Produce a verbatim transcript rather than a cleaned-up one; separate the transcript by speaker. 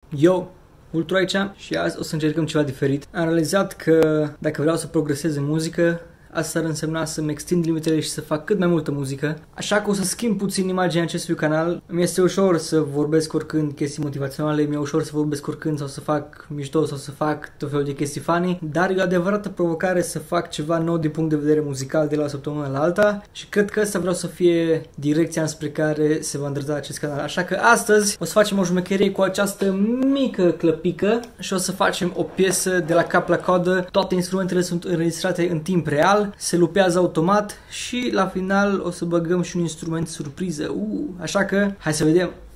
Speaker 1: Yo, Ultra aici și azi o să încercăm ceva diferit. Am realizat că dacă vreau să progresez în muzică, asta ar însemna să-mi extind limitele și să fac cât mai multă muzică. Așa că o să schimb puțin imaginea acestui canal. Mi este ușor să vorbesc oricând chestii motivaționale, mi-e ușor să vorbesc oricând sau să fac mișto sau să fac tot felul de chestii funny, dar e o adevărată provocare să fac ceva nou din punct de vedere muzical de la o săptămână la alta și cred că asta vreau să fie direcția înspre care se va îndrepta acest canal. Așa că astăzi o să facem o jumecherie cu această mică clăpică și o să facem o piesă de la cap la coadă. Toate instrumentele sunt înregistrate în timp real, se lupează automat și la final o să băgăm și un instrument surpriză. Uh, așa că hai să vedem!